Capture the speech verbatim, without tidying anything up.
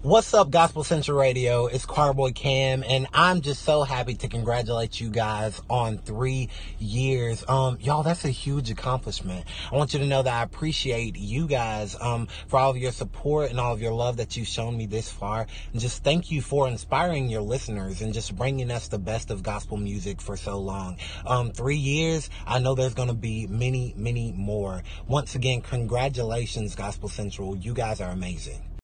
What's up, Gospel Central Radio? It's Carboy Cam, and I'm just so happy to congratulate you guys on three years. Um, y'all, that's a huge accomplishment. I want you to know that I appreciate you guys um, for all of your support and all of your love that you've shown me this far. And just thank you for inspiring your listeners and just bringing us the best of gospel music for so long. Um, three years, I know there's going to be many, many more. Once again, congratulations, Gospel Central. You guys are amazing.